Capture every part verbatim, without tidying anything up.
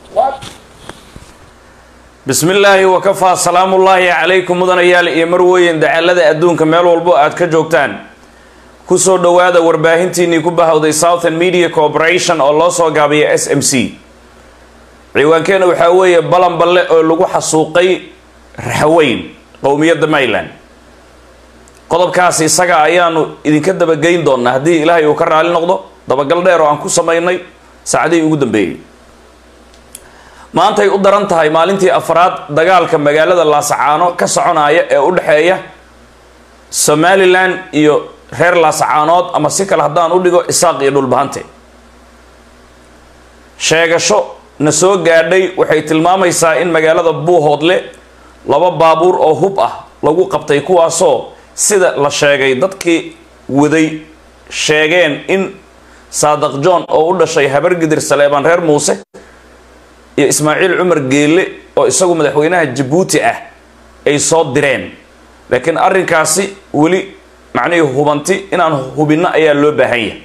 بسم الله وكفى سلام الله عليكم مدن يال iyo marweyn dacalada adduunka meel walbo aad ka joogtaan ku soo dhawaada warbaahintiini ku bahawday Southern Media Corporation oo loo soo gaabiyo S M C ciwaankeena waxa weeye balan balle oo lagu xasuuqay raxweyn qowmiyadda Mayland qodobkaas isaga ayaanu idinka daba geyn doonaa hadii Ilaahay uu ka raali noqdo dabagal dheer oo aan ku sameeynay saacadii ugu dambeeyay maanta ay u daran tahay maalintii afraad dagaalka magaalada Laascaano ka soconaya ee u dhaxeeya Somaliland iyo reer Laascaanood ama si kala hadaan u dhigo Isaaq iyo Dhulbahante sheegasho na soo gaadhay waxay tilmaamaysaa in magaalada Buuhoodle laba baabuur oo hub ah lagu qabtay kuwaasoo sida la sheegay dadkii waday sheegeen in Saadaq John oo u dhashay habar gidir Saleeban reer Muuse iyo Ismaaciil Cumar Geele oo isagu madaxweynaha Djibouti ah ay soo direen laakiin arrinkaasi wali macnaheedu hubanti inaan hubinna ayaa loo baahan yahay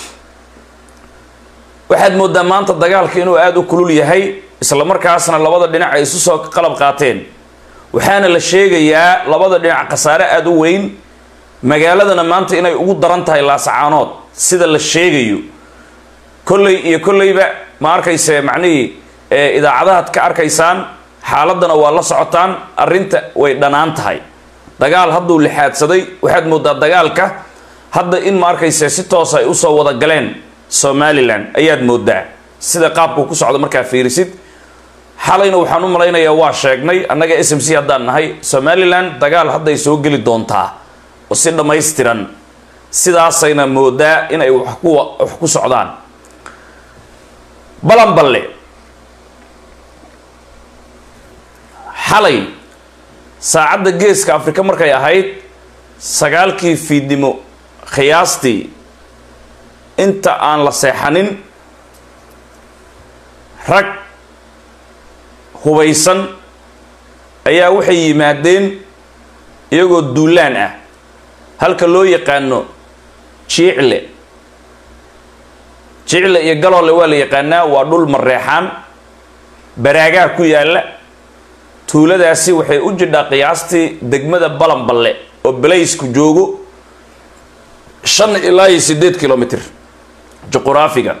waxaad moodaa maanta dagaalka inuu aad u kulul yahay isla markaasna labada dhinac ay isu soo qalab qaateen waxaana la sheegayaa labada dhinac qasaare aad u weyn magaaladana maanta inay ugu daran tahay Laascaanood sida la sheegayo kullay iyo kullayba ma arkayse macnaheedu ee idaacadaha ka arkaysaan xaaladana waa la socotaan arinta way dhanaan tahay dagaal hadduu lixaadsaday waxaad moodaa dagaalka hadda in ma arkayse si toos ay u soo wada galeen Somaliland ayaad moodaa sida qaabku ku socdo marka fiirisid xalayna waxaan u malaynayaa waa sheegnay annaga S M C haddaan nahay Somaliland dagaal hadda ay soo gali doontaa oo si dhameystiran sidaasayna moodaa in ay wax ku wax ku socdaan balan balle xalay saacadda geeska Afrika markay ahayd sagaalkii fiidnimo qiyaastii inta aan la seexanin rag hubaysan ayaa waxay yimaadeen iyagoo duulaan ah halka loo yaqaano Jiicle Jiicle iyo Galoole waa la yaqaanaa waa dhul mareexaan baraaga ku yaala tuuladaasi waxay u jidhaa qiyaastii degmada balan balle oo balaysku joogo shan ilaa siddeed kilomitir juqraafiga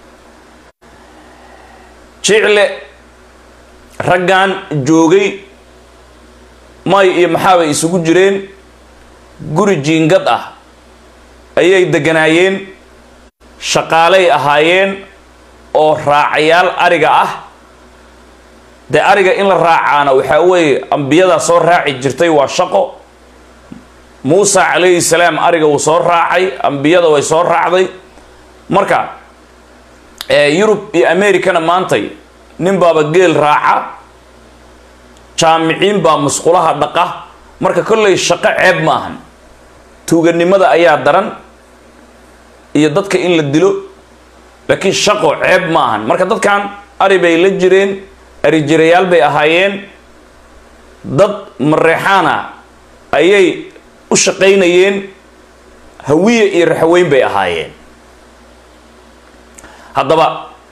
Jiicle raggan joogay may iyo maxaa isugu jireen guri jiingad ah ayay deganaayeen shaqaalay ahaayeen oo raacayaal ariga ah de ariga in la raacaana waxa weeye ambiyada soo raaci jirtay waa shaqo Muuse calayhi salaam ariga uu soo raacay ambiyada way soo raacday marka ee Yurub iyo Amerikana maantay nin baaba geel raaca jaamiciin baa musqulaha dhaqa marka kullay shaqo ceeb maahan tuuganimada ayaa daran iyo dadka in la dilo laakiin shaqo ceeb maahan marka dadkan ari bay la jireen ari jireyaal bay ahaayeen dad mareexana ayay u shaqeynayeen hawiye iyo raxweyn bay ahaayeen haddaba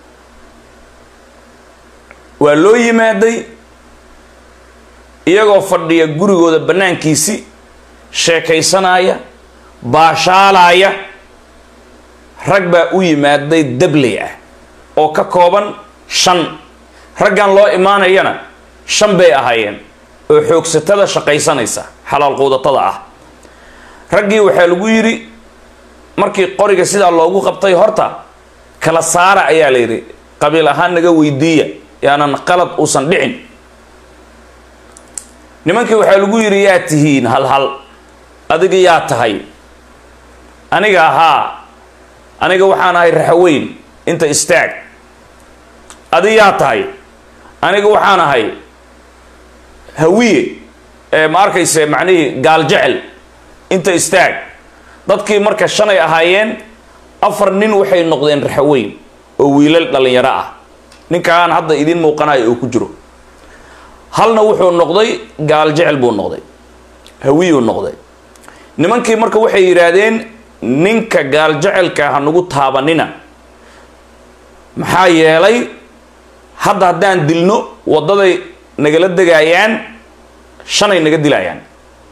waa loo yimaaday iyagoo fadhiya gurigooda banaankiisi sheekaysanaya baashaalaya rag baa u yimaaday dabley ah oo ka kooban shan raggan loo imaanayana shan bay ahaayeen oo xoogsatada shaqaysanaysa xalaal quudatada ah raggii waxaa lagu yiri markii qoriga sida loogu qabtay horta kala saara ayaa la yiri qabiil ahaan naga weydiiya yaanan qalad uusan dhicin nimankii waxaa lagu yiri yaa tihiin hal hal adiga yaa tahay aniga ahaa aniga waxaan ahay raxweyn inta istaag adiga yaa tahay aniga waxaan ahay hawiye ee ma arkayse macnaheedu gaal jecel inta istaag dadkii marka shan ay ahaayeen afar nin waxay noqdeen raxweyn oo wiilal dhalinyaro ah ninkaan hadda idin muuqanayo oo ku jiro halna wuxuu noqday gaal jecel buu noqday hawiye noqday nimankii marka waxay yiraahdeen ninka gaal jecelka ha nagu taabanina maxaa yeelay hadda haddaan dilno wadaday nagala degayaan shanay naga dilayaan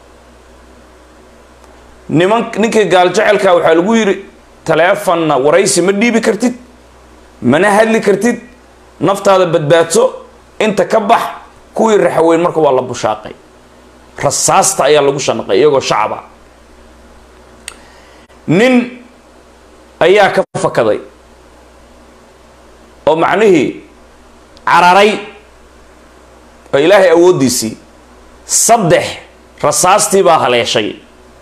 niman ninkii gaal jecelka waxa lagu yiri teleefonna waraysi ma dhiibi kartid mana hadli kartid naftaada badbaadso inta ka bax kuwii raxweyn marka waa la bushaaqay rasaasta ayaa lagu shanqay iyagoo shacab ah nin ayaa ka fakaday oo macnaheedu cararay oo ilaahay awoodiisii saddex rasaastii baa haleeshay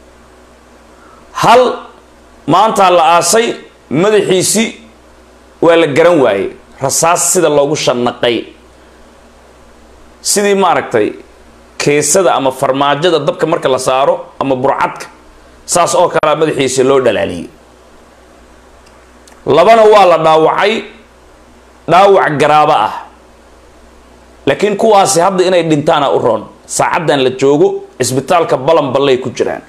hal maanta la aasay madaxiisii waa la garan waayey rasaas sida loogu shanaqay sidii maaragtay keesada ama farmaajada dabka marka la saaro ama burcadka saas oo kala madaxiisii loo dhalaaliyay labana waa la dhaawacay dhaawac garaaba ah laakiin kuwaasi hadda inay dhintaana u roon saacadan la joogo isbitaalka balan balay ku jiraan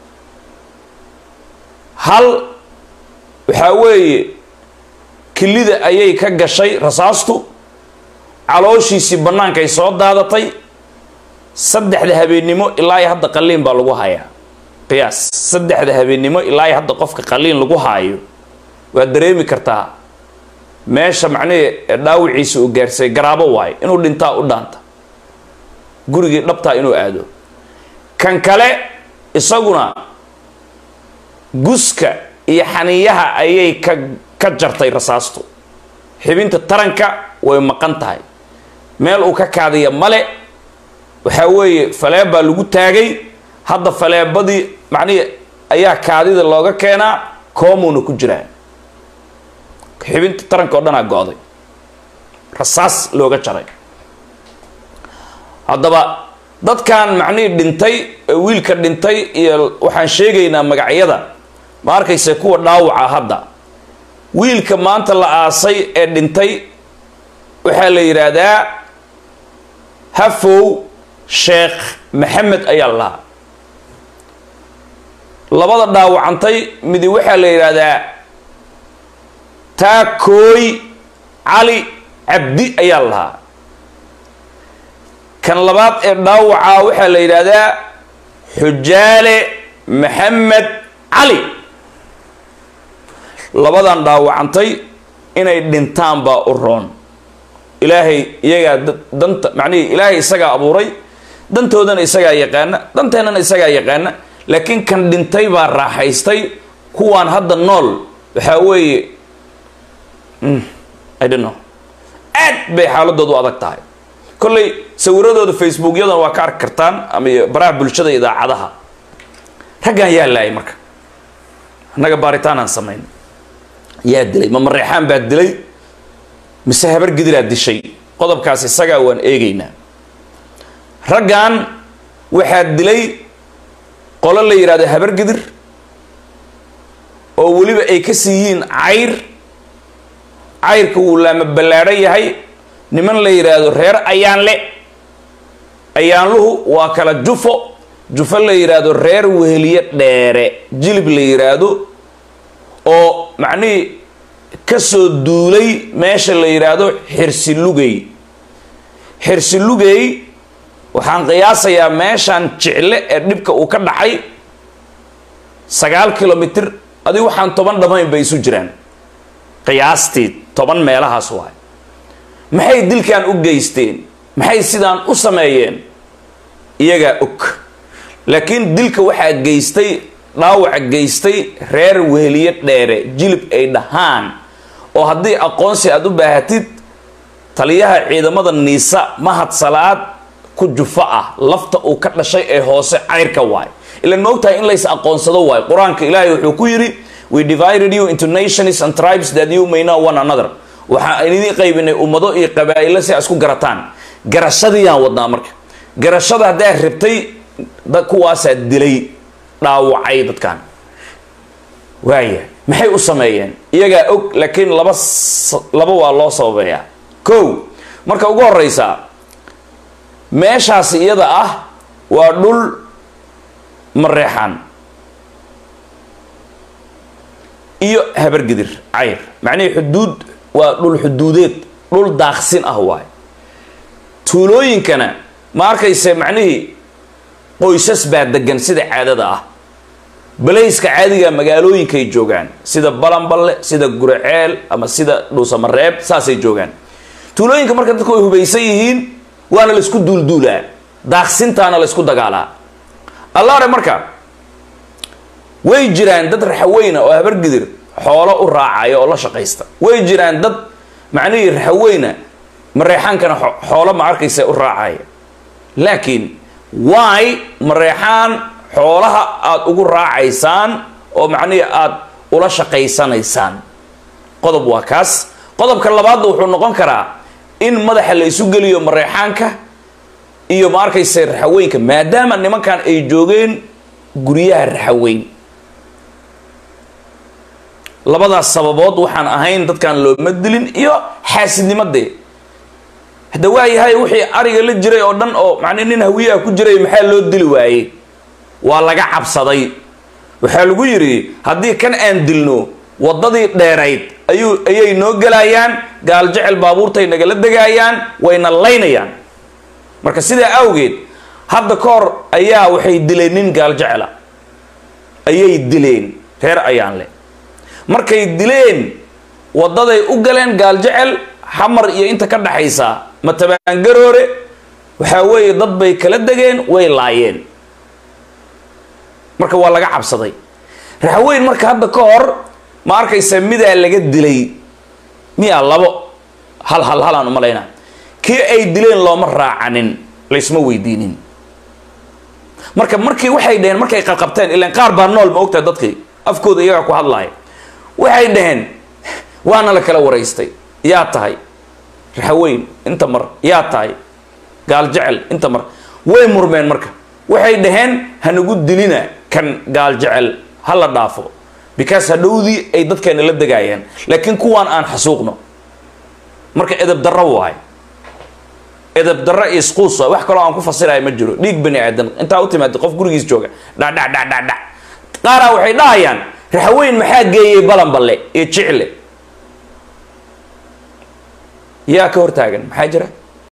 hal waxa weeye kilida ayay ka gashay rasaastu calooshiisii banaanka ay soo daadatay saddexda habeenimo ilaa hadda qaliin baa lagu hayaa qiyaas saddexda habeenimo ilaa hadda qofka qaliin lagu haayo waa dareemi kartaa meesha macnaheedu dhaawiciisa uu gaarsay garaabo waay inuu dhintaa u dhaanta gurigii dhabtaa inuu aado kan kale isaguna guska iyo xaniyaha ayay ka ka jartay rasaastu xibinta taranka way maqan tahay meel uu ka kaadiya male waxa weeye faleeba lagu taagay hadda faleebadii macnaheedu ayaa kaadida looga keenaa koomuna ku jiraa xibinta taranka oo dhan aa go'day rasaas looga jaray haddaba dadkan macnaheedu dhintay wiilka dhintay iyo waxaan sheegaynaa magacyada ma arkaysa kuwa dhaawaca hadda wiilka maanta la aasay ee dhintay waxa la yiraahdaa hafow sheekh maxamed ayaa la labada dhaawacantay midi waxa la yiraahdaa taakoy cali cabdi ayaa la kan labaad ee dhaawaca waxa la yiraahdaa xujaale maxamed cali labadan dhaawacantay inay dhintaan baa u roon ilaahay iyaga danta macnaheedu ilaahay isaga abuuray dantoodana isaga yaqaana danteennana isaga yaqaana laakiin kan dhintay baa raaxaystay kuwaan hadda nool waxa weeye I don't know aad bay xaaladoodu adag tahay kolley sawiradooda facebookyadan waa ka arki kartaan ama baraha bulshada idaacadaha raggan yaa laayay marka annaga baaritaan aan samayn yaa dilay ma mareexaan baa dilay mise habar gidiraa dishay qodobkaas isagaa waan eegaynaa raggan waxaa dilay qolo la yiraahdo habar gidir oo weliba ay ka siiyiin cayr cayrka wuu laama ballaadhan yahay niman la yiraahdo reer ayaanle ayaanluhu waa kala jufo jufo la yiraahdo reer weheliye dheere jilib la yiraahdo oo macnihii ka soo duulay meesha la yiraahdo xirsilugey xirsilugey waxaan qiyaasayaa meeshaan jicle ee dhibka uu ka dhacay sagaal kilomitir adigu waxaan toban dhamayn bay isu jiraan qiyaastii toban meelahaas waay maxay dilkan u geysteen maxay sidaan u sameeyeen iyagaa og laakiin dilka waxaa geystay dhaawaca geystay reer weheliye dheere jilib ay dhahaan oo haddii aqoonsi aad u baahatid taliyaha ciidamada niisa mahad salaad ku jufa ah lafta uu ka dhashay ee hoose cayrka waay ilan ma ogtahay in lays aqoonsado waay qur-aanka ilaahay wuxuu ku yidhi we divided you into nations and tribes that you may know one another waxaan idin qaybinay ummado iyo qabaa'ilo si isku garataan garashadiyaan wadnaa marka garashada hadday rabtay dad kuwaas dilay dhaawacay dadkan waaya maxay u sameeyeen iyagaa og laakiin laba laba waa loo sababeeyaa kow marka ugu horeysa meeshaasi iyada ah waa dhul mareexaan iyo habar gidir cayr macnaheedu xuduud waa dhul xuduudeed dhul daaqsin ah waay tuulooyinkana ma arkayse macnihii qoysas baa degan sida caadada ah balayska caadiga magaalooyinka ay joogaan sida balanballe sida guraceel ama sida dhuusamareeb saasay joogaan tuulooyinka marka dadku ay hubaysan yihiin waana la isku duulduulaa daaqsintaana la isku dagaalaa allaare marka way jiraan dad raxaweyna oo habargidir xoolo u raacaya oo la shaqaysta way jiraan dad macnihii raxaweyna mareexaankana xoolo ma arkaysa u raacaya laakiin why mareexaan xoolaha aad ugu raacaysaan oo macnihii aad ula shaqaysanaysaan qodob waa kaas qodobka labaadna wuxuu noqon karaa in madaxa la isu geliyo mareexaanka iyo ma arkaysa raxaweenka maadaama nimankan ay joogeen guryaha raxaweyn labadaas sababood waxaan ahayn dadkan looma dilin iyo xaasidnimadee hadda waa yahay wixii ariga la jiray oo dhan oo macnii nin hawiyaha ku jiray maxaa loo dili waayey waa laga cabsaday waxaa lagu yidhi haddii kan aan dilno waddadii dheerayd ayuu ayay noo gelayaan gaal jecel baabuurtay nagala degaayaan wayna laynayaan marka sidaa awgeed hadda ka hor ayaa waxay dileen nin gaal jecela ayay dileen reer ayaan le markay dileen waddaday u galeen gaal jecel xamar iyo inta ka dhaxaysa matabaangaroore waxaa weeye dad bay kala degeen way laayeen marka waa laga cabsaday raxweyn marka hadda ka hor ma arkaysa midaa laga dilay miya labo hal hal halaan umalaynaa kii ay dileen looma raacanin laysma weydiinin marka markii waxay dhaheen markay qalqabteen ilaan qaar baa nool ma ogtahay dadkii afkooda iyagaa ku hadlaaya waxay dhaheen waana la kala waraystay yaa tahay raxweyn inta mar yaa tahay gaal jecel inta mar way murmeen marka waxay dhaheen hanagu dilina kan gaal jecel ha la dhaafo because hadhowdii ay dadkeena la degaayeen laakiin kuwaan aan xasuuqno marka edab darro waay edab darro iyo isquus waay wax kaloo aan ku fasirayo ma jiro dhiig bani aadan intaa u timaada qof gurigiis jooga dhadhadhadhadha qaaraa waxay dhahayaan raxweyn maxaa geeyey balanballe iyo jicle yaa ka hortaagan maxaa jira